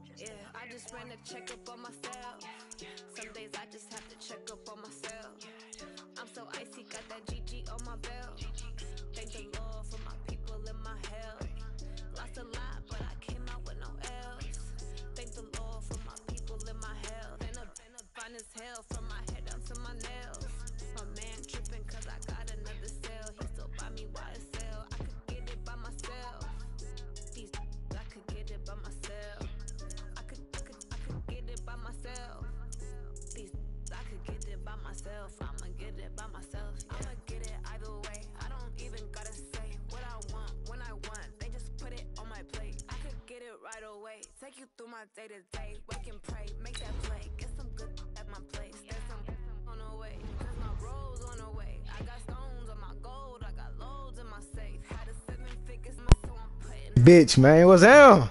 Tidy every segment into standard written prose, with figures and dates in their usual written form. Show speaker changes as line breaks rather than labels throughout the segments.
Yeah, I just ran a checkup on myself. Some days I just have to check up on myself. I'm so icy, got that GG on my belt. Thank the Lord for my people in my health. Lost a lot, but I came out with no else. Thank the Lord for my people in my health. Been a fine as hell from my head down to my nails. My man tripping cause I got another cell. He still buy me YSL. I could get it by myself. I could get it by myself. I could get it by myself. I could get it by myself. I'ma get it by myself. Yeah. I'ma get it either way. I don't even gotta say what I want when I want. They just put it on my plate. I could get it right away. Take you through my day to day. Wake and pray, make that play. Get some good at my place. There's some on the way. Cause my bro's on the way. I got stones on my gold. I got loads in my safe. Had a 7 figures, so I'm putting.
Bitch, man, what's down?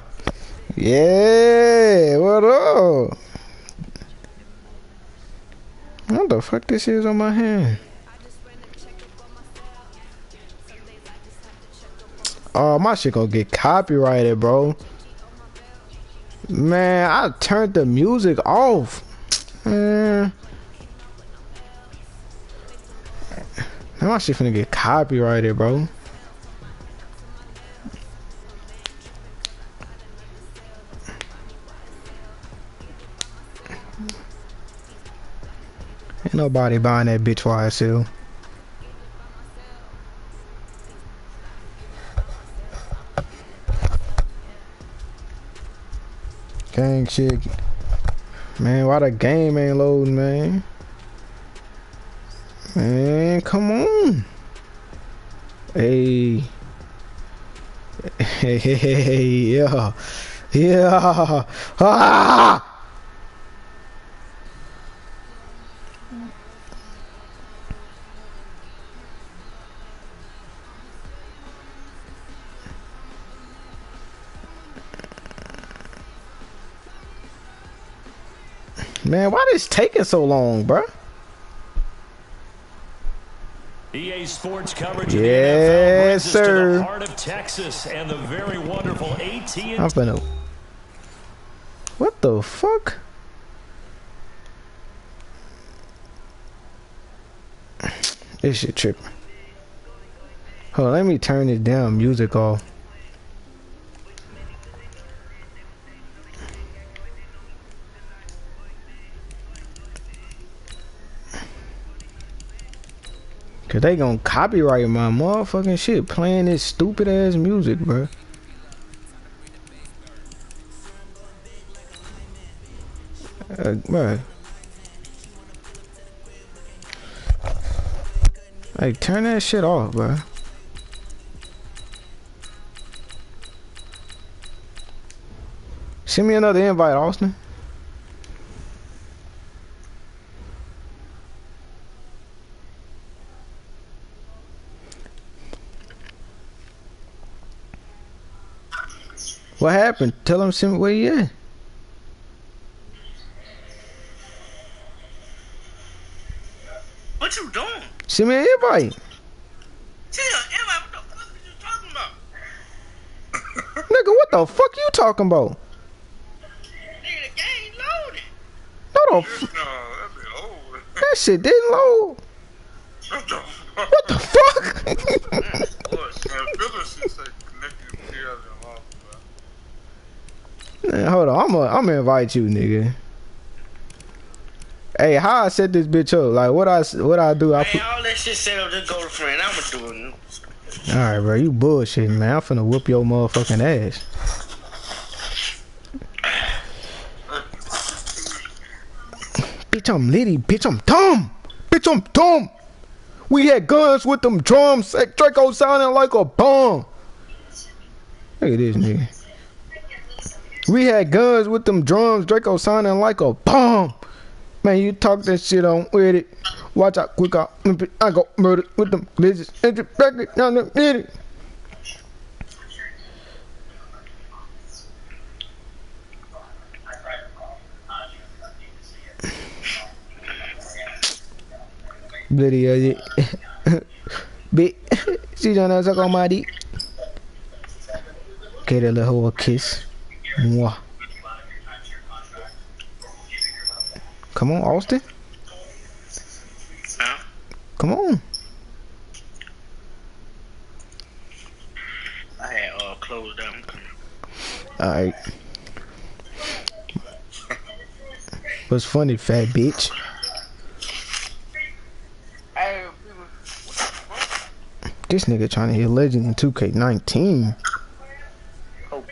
Yeah, what up? What the fuck this is on my hand? Oh, my shit gonna get copyrighted, bro. Man, I turned the music off. Man, my shit finna get copyrighted, bro. Ain't nobody buying that bitch YSL. Gang shit. Man, why the game ain't loading, man? Man, come on. Hey. Hey, yeah. Yeah. Ah! Man, why this taking so long, bro?
EA Sports coverage
yes,
of the NFL brings us
sir.
to the heart of Texas and the very wonderful AT&T.
I'm finna. What the fuck? This shit tripping. Hold on, let me turn this damn music off. Cause they gonna copyright my motherfucking shit playing this stupid ass music, bro. Bro. Like, turn that shit off, bro. Send me another invite, Austin. What happened? Tell him send me where he at.
What you doing?
Send me an invite.
What the fuck are you talking about?
Nigga, what the fuck you talking about?
Nigga, the game loaded.
No,
That bit old.
that shit didn't load.
What the fuck?
What the fuck?
Man, Phyllis is connected to the other off, bro.
Man, hold on, I'm gonna invite you, nigga. Hey, how I set this bitch up? Like, what I do? I
Man,
put.
all that shit set up, just go to friend. I'ma do it.
All right, bro, you bullshitting, man. I'm finna whoop your motherfucking ass. Bitch, I'm litty. Bitch, I'm dumb. Bitch, I'm dumb. We had guns with them drums. Draco sounding like a bomb. Look at this nigga. We had guns with them drums. Draco sounding like a bomb. Man, you talk that shit on with it. Watch out, quick out. I go murder with them glitches. Bloody ass. Bitch, she trying to suck on my dick. Get a little hoe a kiss. Mwah. Come on, Austin.
Huh?
Come on.
I had closed down.
Alright. What's funny, fat bitch?
Hey,
This nigga trying to hit legend in 2K19.
oh,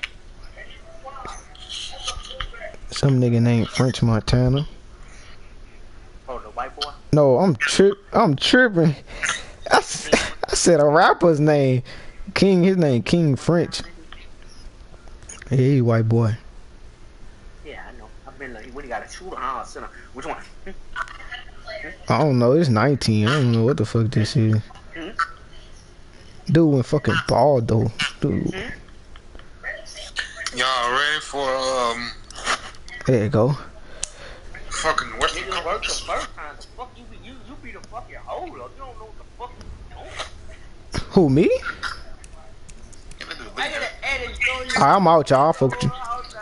Some nigga named French Montana.
oh, the white boy.
No, I'm tripping. I said a rapper's name. King, his name King French. Yeah, he white boy.
Yeah, I know. I've been like, what, he got a shooter, huh? Center. Which one?
I don't know, it's 19. I don't know what the fuck this is. Dude went fucking bald though. Dude.
Y'all ready for
There you go.
fucking what's the
Nigga, work the
clutch?
first time. The fuck you be the fucking holder. You don't know what the fuck you doing.
Who, me?
I gotta edit, show you.
Alright, I'm out, y'all. I'll fuck with you.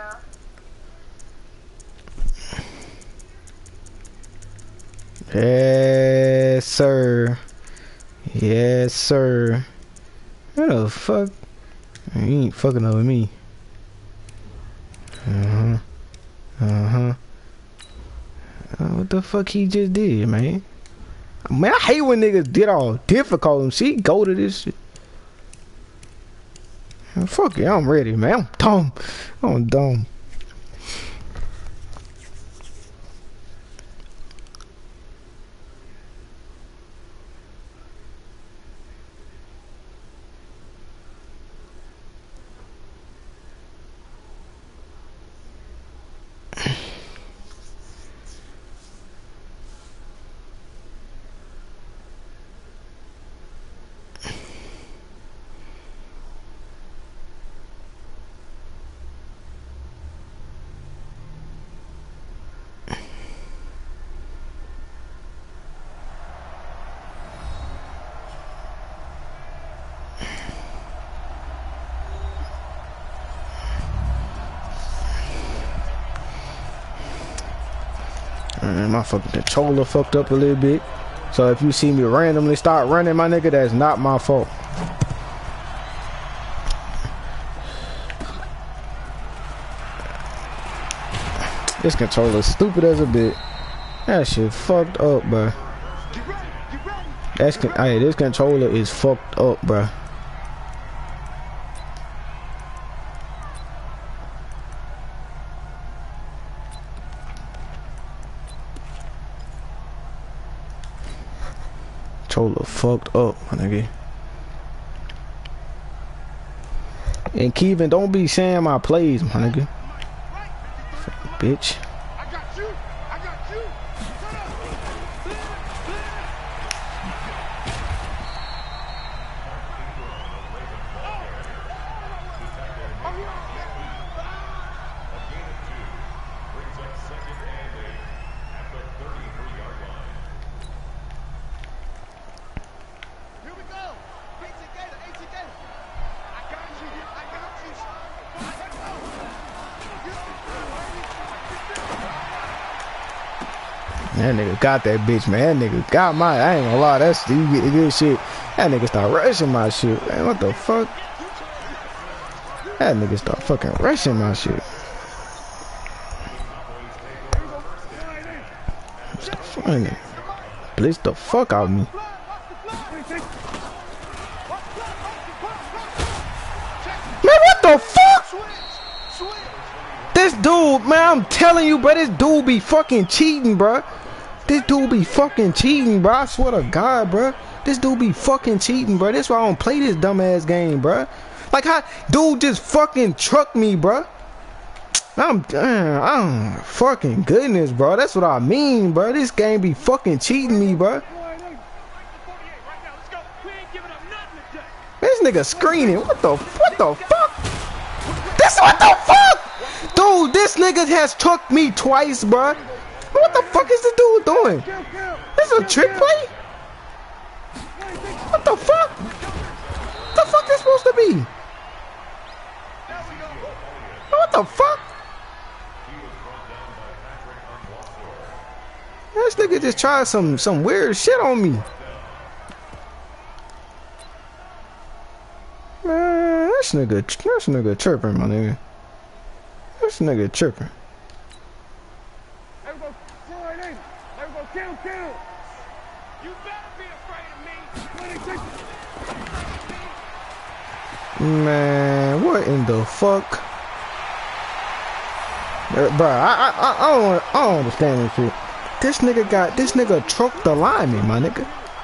Yes, sir. Yes, sir. What the fuck? You ain't fucking over me. What the fuck he just did, man? Man, I hate when niggas get all difficult and see go to this shit. Fuck it, I'm ready, man. I'm dumb. My fucking controller fucked up a little bit. So if you see me randomly start running, my nigga, that's not my fault. This controller's stupid as a bit. That shit fucked up, bruh. Hey, this controller is fucked up, bruh. Controller fucked up, my nigga. And Kevin, don't be saying my plays, my nigga. Bitch. That nigga got that bitch, man. That nigga got my. I ain't gonna lie. That's you get the good shit. That nigga start rushing my shit. Man, what the fuck? That nigga start fucking rushing my shit. What's the funny? Blitz the fuck out of me. Man, what the fuck? This dude, man, I'm telling you, bro. This dude be fucking cheating, bro. This dude be fucking cheating, bro. I swear to God, bro. This dude be fucking cheating, bro. That's why I don't play this dumbass game, bro. Like how dude just fucking trucked me, bro. I'm fucking goodness, bro. That's what I mean, bro. This game be fucking cheating me, bro. This nigga screening. What the fuck? This what the fuck? Dude, this nigga has trucked me twice, bro. What the fuck is this dude doing? This is a trick play? What the fuck? What the fuck is supposed to be? What the fuck? this nigga just tried some weird shit on me. Man, this nigga tripping, my nigga. This nigga tripping.
There we go, slide in. There we go, kill. You better be afraid of me.
Man, what in the fuck? Bro, I don't understand this shit. This nigga trucked the lineman, my nigga.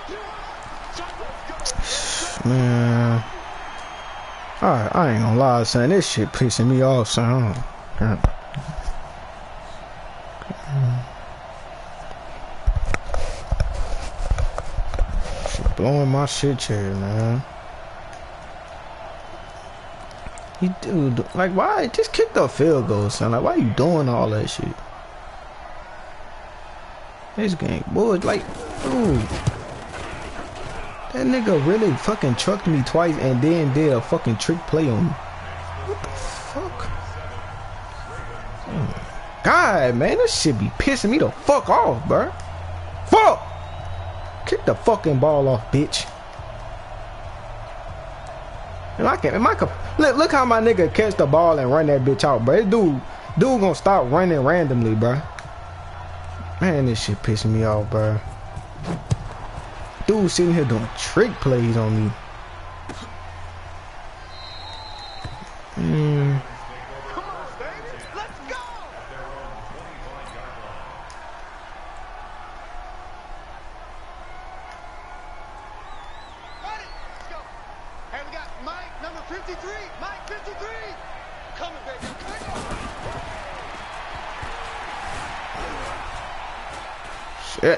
Man. Alright, I ain't gonna lie, son. This shit pissing me off, son. Shit blowing my shit chair, man. Dude, like, why? Just kick the field goal, son. Like, why you doing all that shit? This game, boy, like, dude. That nigga really fucking trucked me twice and then did a fucking trick play on me. What the fuck? Oh, God, man, this shit be pissing me the fuck off, bruh. Fuck! Kick the fucking ball off, bitch. Look how my nigga catch the ball and run that bitch out, bro. This dude gonna stop running randomly, bro. Man, this shit pissing me off, bro. Dude sitting here doing trick plays on me.
Come on, baby. Let's go. Ready? Let's go. Hey, we got Mike, number 53. Mike, 53. Coming, baby.
Shit.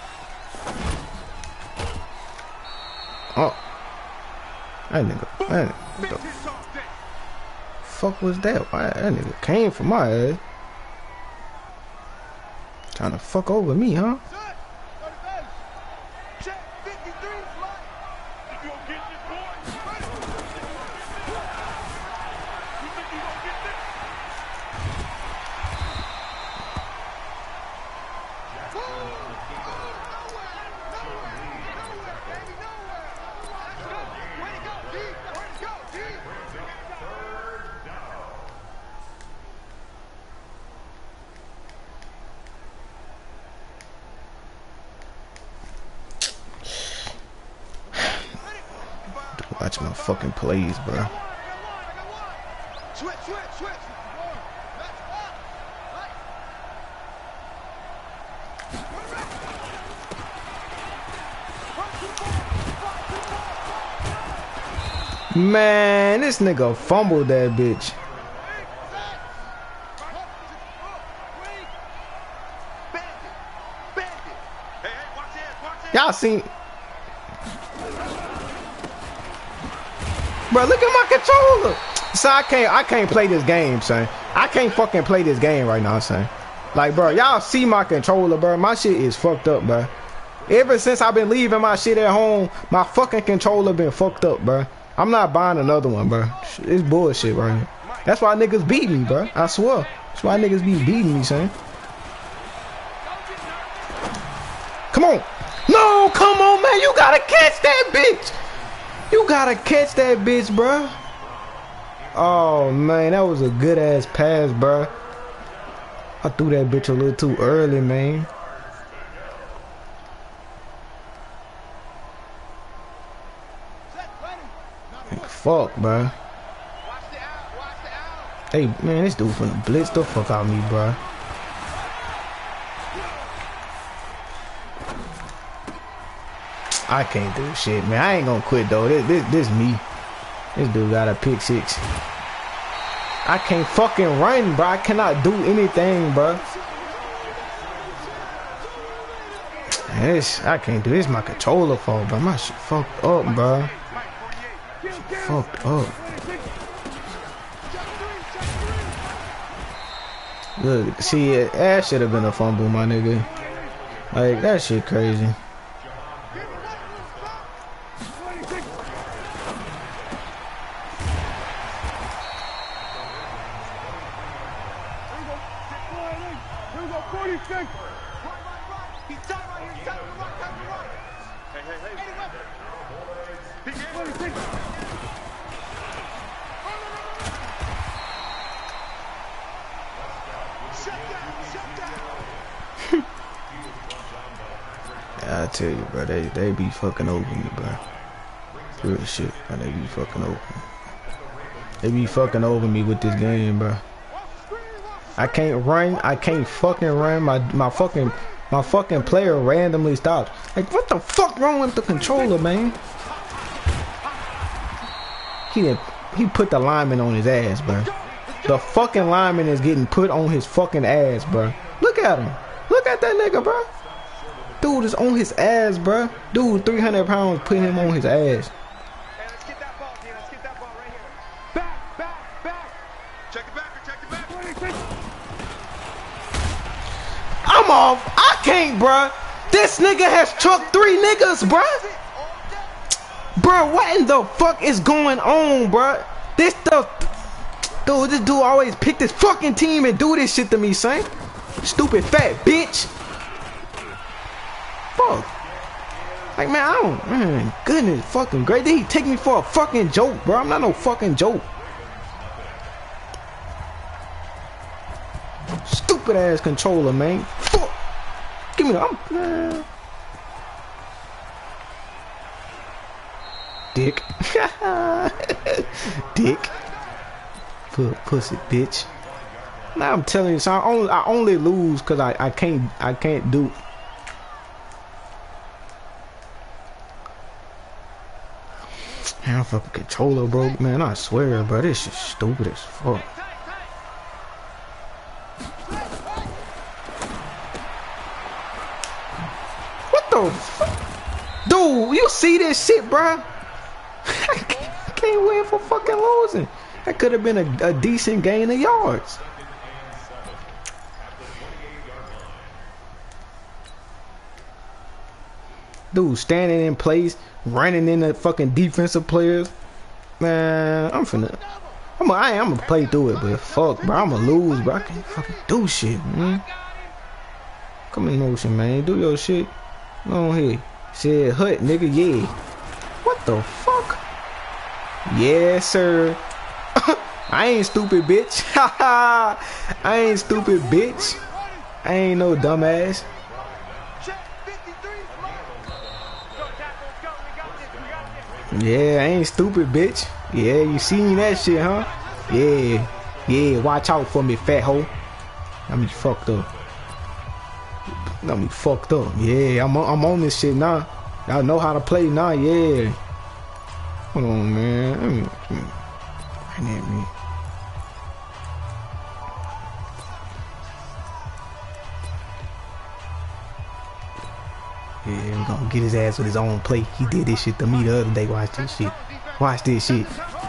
Oh. That nigga. What the fuck was that? Why that nigga came for my ass? Trying to fuck over me, huh?
Check 53, Mike. You gonna get this, boy? You think you gonna get this?
Watch my fucking plays, bro.
Switch. That's up.
Man, this nigga fumbled that bitch. Y'all seen? Bro, look at my controller. So I can't play this game, son. I can't fucking play this game right now, son. Like, bro, y'all see my controller, bro. My shit is fucked up, bro. Ever since I've been leaving my shit at home, my fucking controller been fucked up, bro. I'm not buying another one, bro. It's bullshit right here. That's why niggas beat me, bro. I swear. That's why niggas be beating me, son. Come on. No, come on, man. You gotta catch that bitch. You gotta catch that bitch, bro. Oh, man. That was a good-ass pass, bro. I threw that bitch a little too early, man. Fuck, bro. Hey, man, this dude finna blitz the fuck out of me, bro. I can't do shit, man. I ain't gonna quit, though. This me. This dude got a pick six. I can't fucking run, bro. I cannot do anything, bro. Man, I can't do this. My controller fault, bro. My shit fucked up, bro. Fucked up. Look, see, that should have been a fumble, my nigga. Like, that shit crazy.
He's tied right here. He's tied on the right. Tied on the right.
Hey.
Eddie Weber.
He gave
26. Shut down.
I tell you, bro, they be fucking over me, bro. Real shit, bro. They be fucking over me. They be fucking over me with this game, bro. I can't run. I can't fucking run. My fucking player randomly stops. Like, what the fuck wrong with the controller, man? He put the lineman on his ass, bro. The fucking lineman is getting put on his fucking ass, bro. Look at him. Look at that nigga, bro. Dude is on his ass, bro. Dude, 300 pounds, putting him on his ass.
Hey, let's get that ball, Dean. Let's get that ball right here. Back.
Check it back.
26.
I'm off. I can't, bruh. This nigga has chucked 3 niggas, bruh. Bruh, what in the fuck is going on, bruh? This dude always pick this fucking team and do this shit to me, son. Stupid fat bitch. Fuck. Like, man, goodness fucking great. Did he take me for a fucking joke, bro? I'm not no fucking joke. Stupid ass controller, man. Fuck. Give me the dick. Dick. Pussy bitch. Now I'm telling you, so I only lose because I can't do. Man, fucking controller broke, man. I swear, bro, this shit stupid as fuck. What the fuck? Dude, you see this shit, bro? I can't win for fucking losing. That could have been a decent gain of yards. Dude standing in place, running in the fucking defensive players. Man, I'm gonna play through it, but fuck, bro, I'm gonna lose, bro. I can't fucking do shit, man. Come in motion, man. Do your shit. Go on here. Shit, hut, nigga, yeah. What the fuck? Yes, sir. I ain't stupid, bitch. I ain't stupid, bitch. I ain't no dumbass. Yeah, I ain't stupid, bitch. Yeah, you seen that shit, huh? Yeah, watch out for me, fat hoe. Got me fucked up. Yeah, I'm on this shit now. Y'all know how to play now, yeah. Hold on, man. Let me. Yeah, I'm gonna get his ass with his own play. He did this shit to me the other day. Watch this shit. Watch this shit.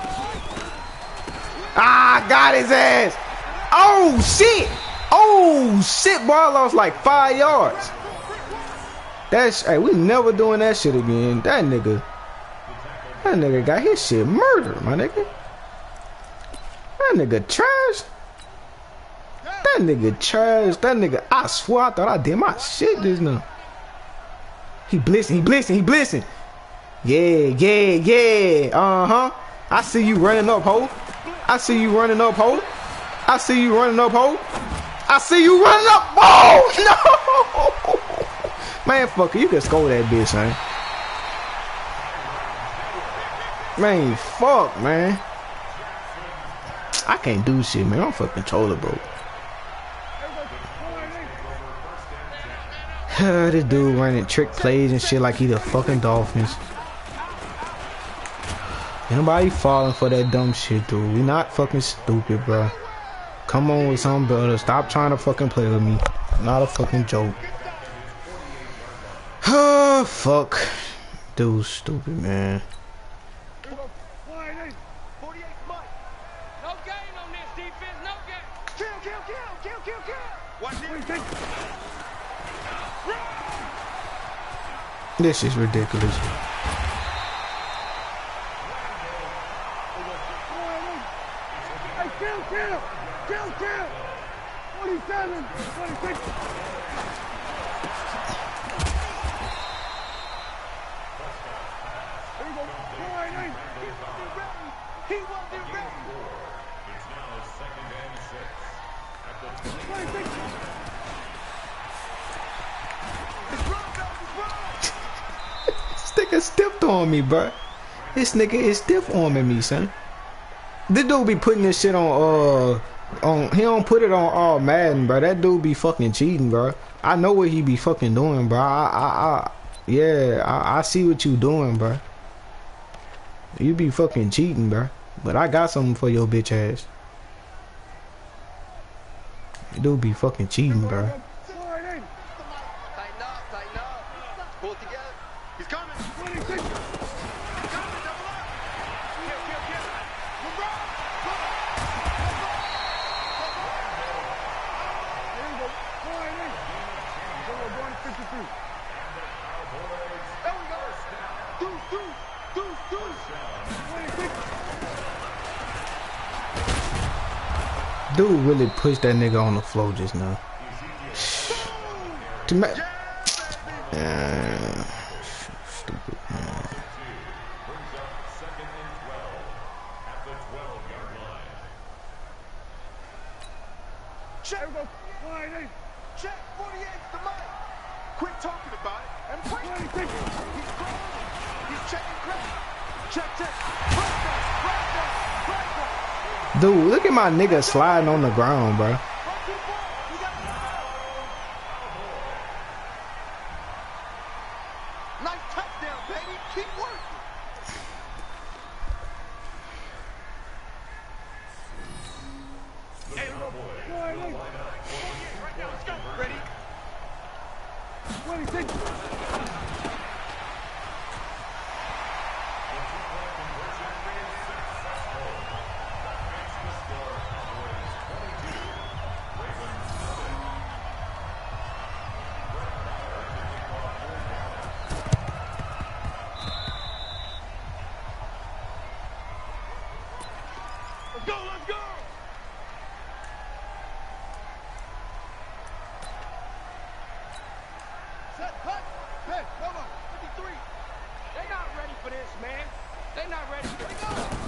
Ah, got his ass. Oh, shit. Oh, shit, boy. I lost like 5 yards. Hey, we never doing that shit again. That nigga got his shit murdered, my nigga. That nigga trash. That nigga, I swear I thought I did my shit just now. He blissing. Yeah. Uh-huh. I see you running up, ho. I see you running up. Oh, no! Man, fuck it. You can score that bitch, man. Man, fuck, man. I can't do shit, man. I'm fucking controller, bro. This dude running trick plays and shit like he the fucking Dolphins. Anybody falling for that dumb shit, dude? We not fucking stupid, bro. Come on with something better. Stop trying to fucking play with me. Not a fucking joke. Oh, fuck. Dude, stupid, man. This is ridiculous.
Kill. 27, 26. He wasn't ready.
It's now 2nd and 6 at the
26.
This nigga stiffed on me, bro. This nigga is stiff arming me, son. This dude be putting this shit on he don't put it on Madden, bro. That dude be fucking cheating, bro. I know what he be fucking doing, bro. I see what you doing, bro. You be fucking cheating, bro. But I got something for your bitch ass. You dude be fucking cheating, bro.
Tighten up, tighten up. Pull it together. He's coming. 26.
Dude really pushed that nigga on the floor just now. Stupid, man.
Check. Check. 48's the mic. Quit talking about it and play. He's calling. He's checking credit. Check.
Dude, look at my nigga sliding on the ground, bro.
Nice touchdown, baby. Keep working. Ready? 26. Let's go! Set, cut! Hey, come on! 53! They're not ready for this, man. They're not ready for this.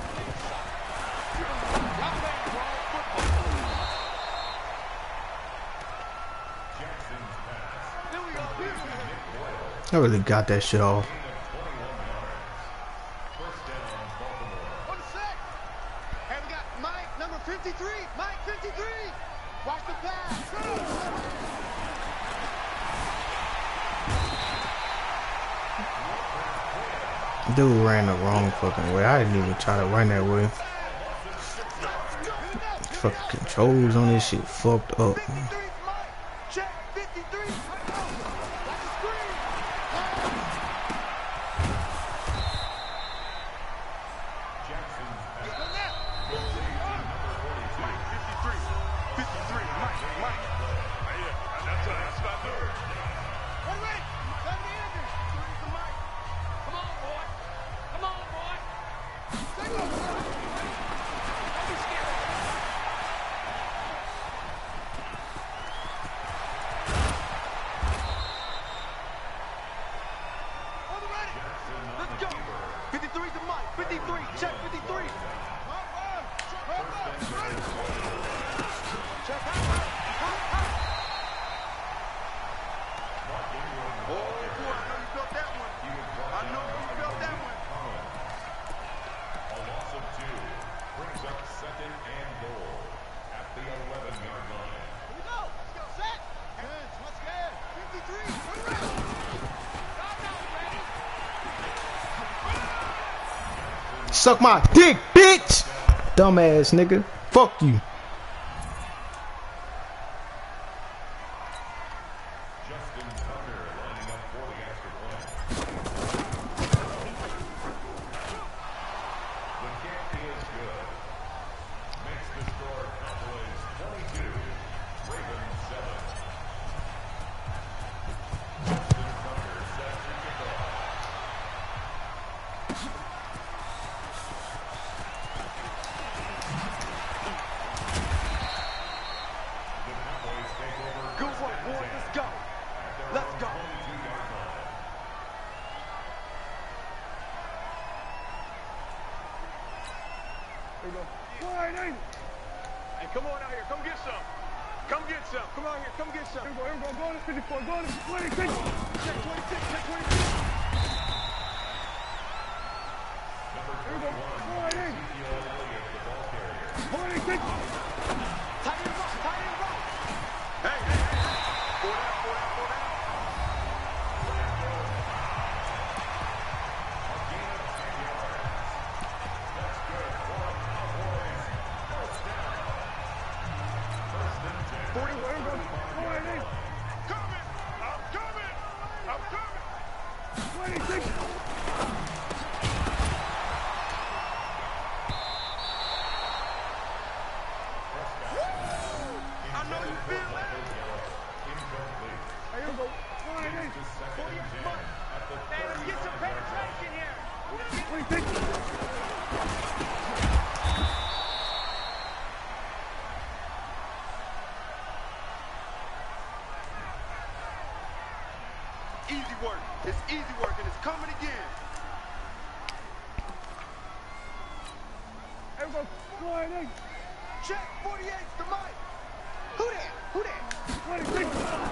Y'all playing wrong football. Here we go.
I really got that shit off.
On the set. And we got Mike, number 53. Mike, 53. Watch the pass.
Dude ran the wrong fucking way. I didn't even try to run that way. Fucking controls on this shit fucked up.
53's Mike. Check, 53. That's a screen. Let's go. 53's the mic. 53. Check 53. Check. Oh, boy, I know you felt that one. I know you felt that one.
A loss of 2 brings up 2nd and goal at the 11-yard line.
Here we go. Let's go. Set. Hands. Let's go. 53. Turn around.
Suck my dick, bitch! Dumbass nigga. Fuck you.
Justin Tucker lining up for the extra point. The kick is good. Makes the score Cowboys 22, Ravens 7. Justin Tucker sets the kickoff.
Good work, boys. Let's go. Let's go. Hey, come on out here. Come get some. Come get some. Come out here. Come get some. Here we go. Go to 54. Go to 26. Check 26. Check 26. Here we go. 26. Tight end rock. Tight end rock. Hey. Four down. Easy work. It's easy work, and it's coming again. Everyone, sliding. Check 48's the mic. Who that? 26.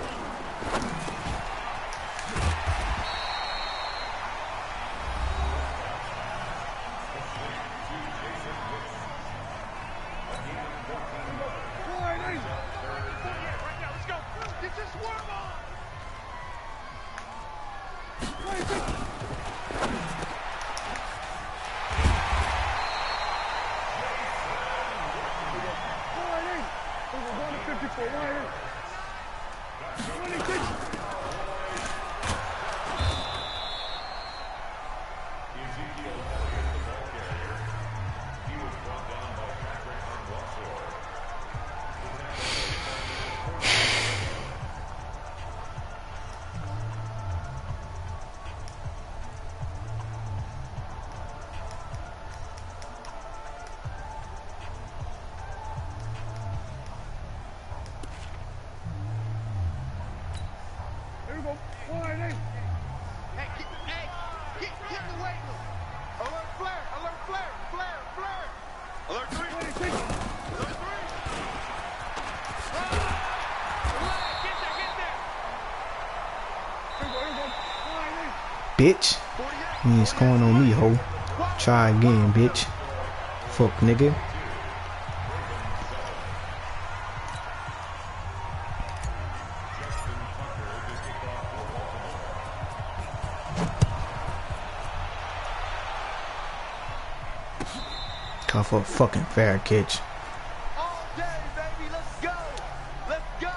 Bitch, you ain't scoring on me, ho. Try again, bitch. Fuck, nigga. Call for a fucking fair catch.
All day, baby. Let's go. Let's go.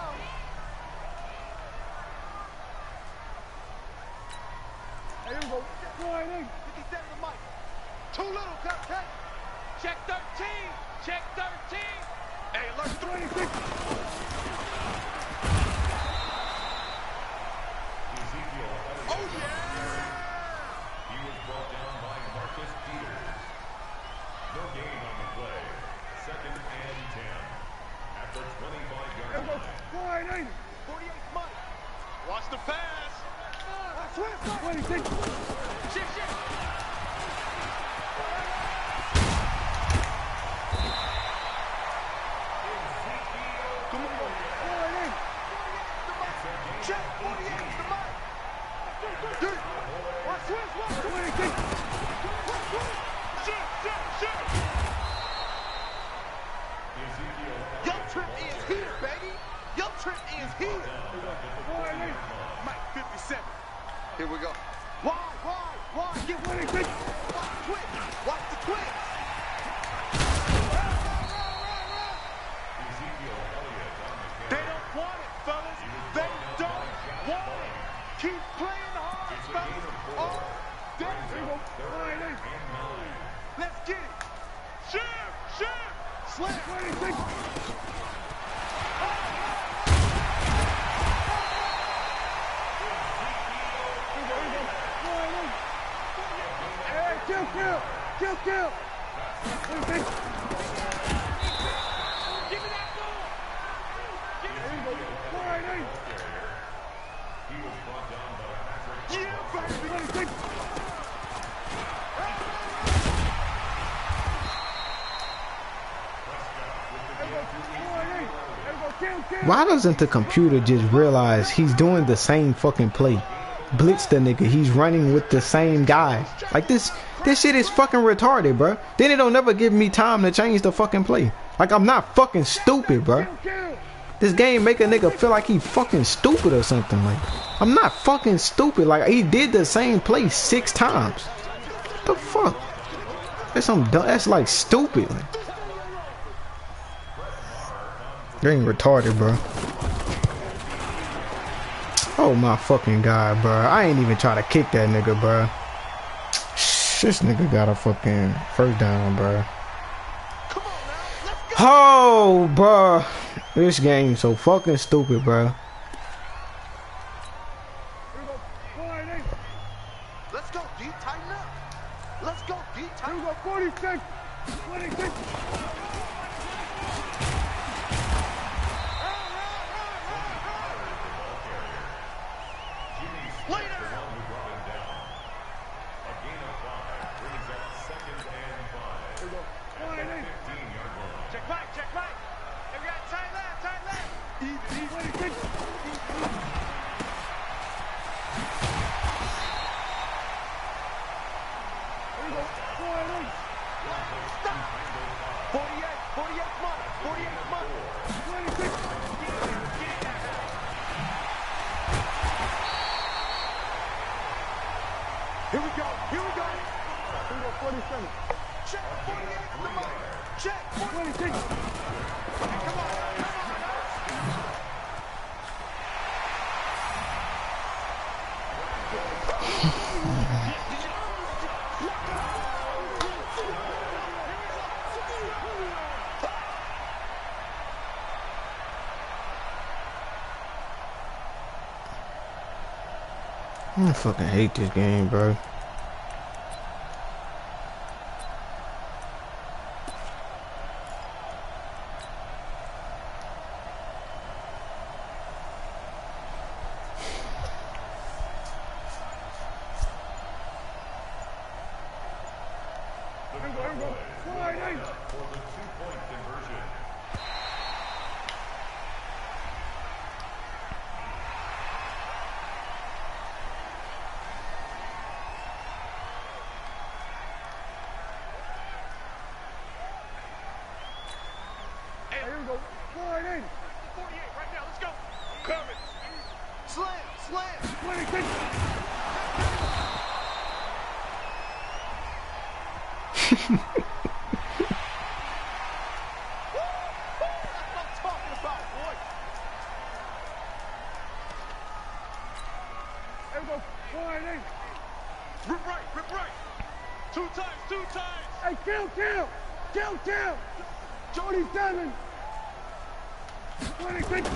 Hey, here we go. Sliding. 57 the mic. Too little, cupcake. Check 13. Check 13. Hey, alert 26. Oh, yeah.
He was brought down by Marcus Peters. No gain on the play. 2nd and 10. After 25-yard line.
Sliding. 48 Mike. Watch the pass. 26. Shift. Come on. Sliding. Check 48 the mic. Dude. Watch 26. Shift. Your trip is here, baby. Your trip is here. Mike 57. Here we go. Why? Get 26. Watch the twist. They don't want it, fellas. They don't want it. Keep playing hard, fellas. Oh, there we go. Let's get it. Shift. Slam 26. Hey, kill. 26. Give me that ball. Sliding.
He was brought down by Patrick.
Yeah, baby. 26.
Why doesn't the computer just realize he's doing the same fucking play? Blitz the nigga. He's running with the same guy. Like this shit is fucking retarded, bro. Then it don't never give me time to change the fucking play. Like I'm not fucking stupid, bro. This game make a nigga feel like he fucking stupid or something. Like I'm not fucking stupid. Like he did the same play 6 times. What the fuck? That's some dumb. That's like stupid. Like, they ain't retarded, bro. Oh my fucking god, bro. I ain't even try to kick that nigga, bro. This nigga got a fucking first down, bro. Oh, bro. This game so fucking stupid, bro.
Let's go, D. Tighten up. Let's go, D. Tighten up. 46. 26. Here we go. Here we go. Here we go. 47. Check 48 from the mark. Check 46. Come on. Come on.
I fucking hate this game, bro.
Rip right. 2 times. Hey, kill. Jody 7. 26.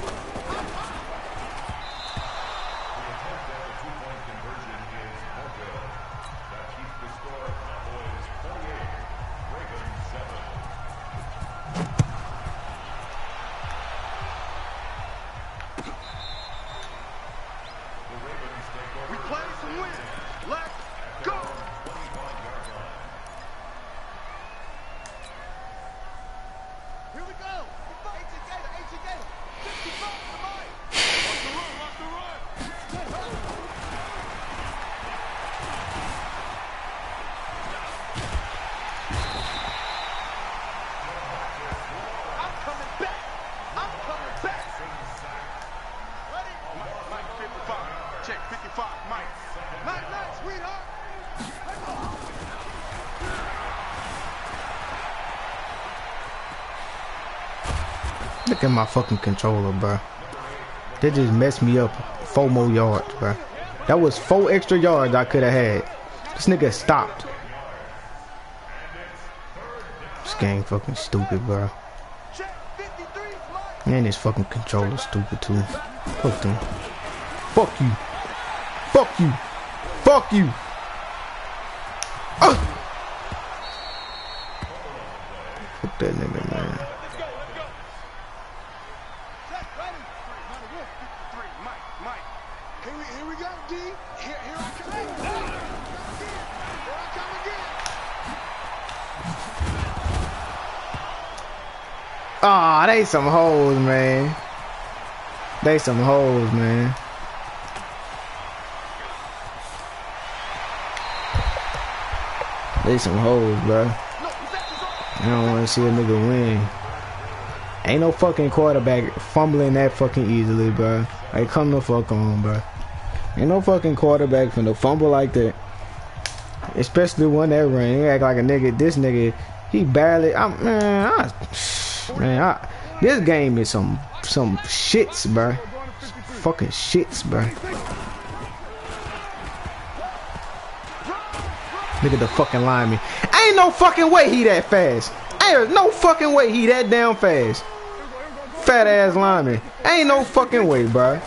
Look at my fucking controller, bro. They just messed me up 4 more yards, bro. That was 4 extra yards I could have had. This nigga stopped. This game fucking stupid, bro. Man, this fucking controller stupid too. Fuck them. Fuck you. Fuck you. Fuck you. Fuck that nigga, man.
Here we go, D. Here I come. Here I come.
2 points conversion. 2 points conversion is no good. That keeps the score. Cowboys 25 yard line.
Here I come again. 2 times. 2 times. Hey, here we go, D. Here I come again. 2 times. 2 times. Here I come again.
Ah, they some hoes, man. They some hoes, man. They some hoes, bro. I don't want to see a nigga win. Ain't no fucking quarterback fumbling that fucking easily, bro. Like, come the fuck on, bro. Ain't no fucking quarterback finna fumble like that. Especially one that run. He act like a nigga. This nigga, he barely. This game is some shits, bro. Fucking shits, bro. Look at the fucking lineman. Ain't no fucking way he that fast. Ain't no fucking way he that damn fast. Fat ass lineman. Ain't no fucking way, bro.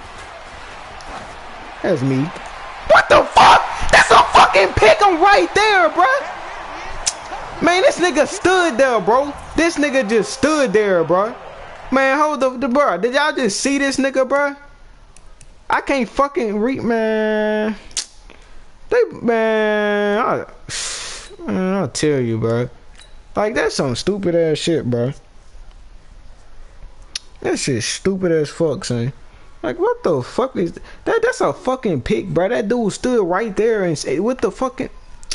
That's me. What the fuck? That's a fucking pick 'em right there, bro. Man, this nigga stood there, bro. This nigga just stood there, bro. Man, hold the bro. Did y'all just see this nigga, bro? I can't fucking read, man. I'll tell you, bro. Like, that's some stupid ass shit, bro. That shit stupid as fuck, son. Like, what the fuck is that? That's a fucking pick, bro. That dude stood right there and said, what the fucking...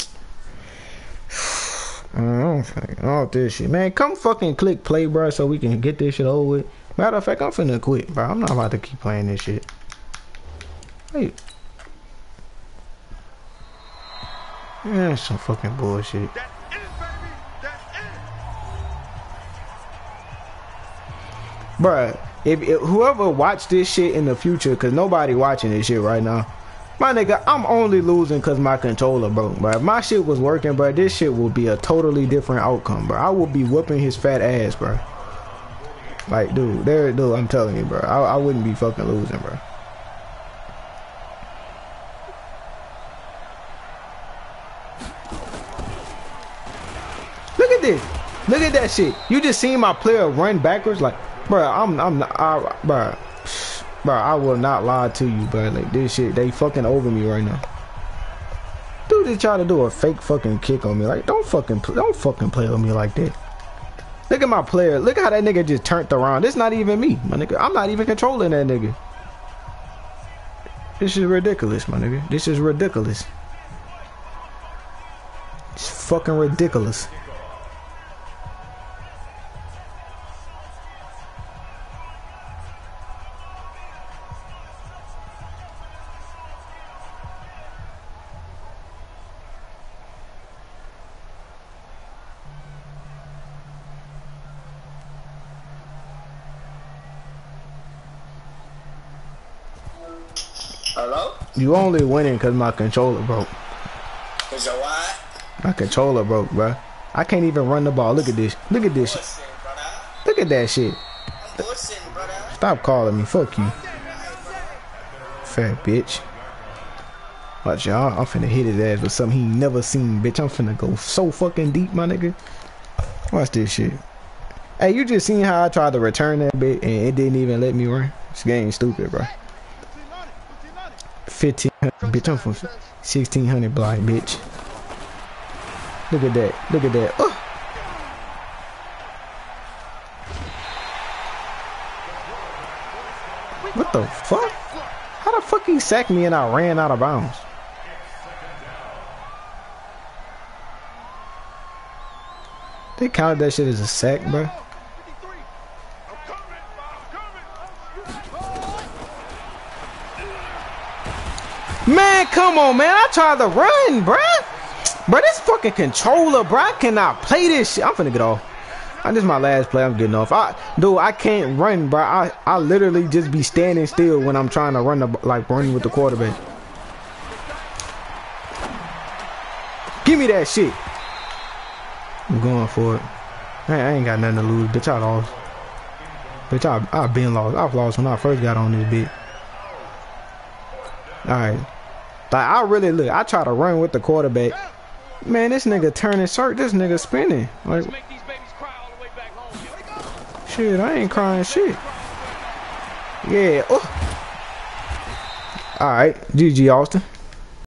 I don't fucking all this shit, man. Come fucking click play, bro, so we can get this shit over with. Matter of fact, I'm finna quit, bro. I'm not about to keep playing this shit. Hey. Yeah, that's some fucking bullshit. Bruh, if whoever watch this shit in the future, cause nobody watching this shit right now, my nigga, I'm only losing cause my controller broke, bro. If my shit was working, bro, this shit will be a totally different outcome, bro. I will be whooping his fat ass, bro. Like, dude, I'm telling you, bro, I wouldn't be fucking losing, bro. Look at this. Look at that shit. You just seen my player run backwards, like, bro. Bro, I will not lie to you, bro. Like, this shit, they fucking over me right now. Dude just try to do a fake fucking kick on me. Like, don't fucking play with me like that. Look at my player. Look how that nigga just turned around. This not even me, my nigga. I'm not even controlling that nigga. This is ridiculous, my nigga. This is ridiculous. It's fucking ridiculous.
Hello?
You only winning cause my controller broke.
Is your what?
My controller broke, bro. I can't even run the ball. Look at this. Look at this shit. Look at that shit. Stop calling me. Fuck you. Fat bitch. Watch y'all. I'm finna hit his ass with something he never seen, bitch. I'm finna go so fucking deep, my nigga. Watch this shit. Hey, you just seen how I tried to return that bit and it didn't even let me run? This game stupid, bro. 1500, bitch. I'm from 1600 block, bitch. Look at that. Look at that. What the fuck? How the fuck he sacked me and I ran out of bounds? They counted that shit as a sack, bro. Man, come on, man. I tried to run, bruh. Bruh, this fucking controller, bruh. I cannot play this shit. I'm finna get off. This is my last play. I'm getting off. Dude, I can't run, bruh. I literally just be standing still when I'm trying to run, running with the quarterback. Give me that shit. I'm going for it. I ain't got nothing to lose. Bitch, I lost. Bitch, I've been lost. I've lost when I first got on this bitch. Alright. Like, I really look. I try to run with the quarterback. Man, this nigga turning circle. This nigga spinning. Like, shit, I ain't crying shit. Yeah. Alright. GG, Austin.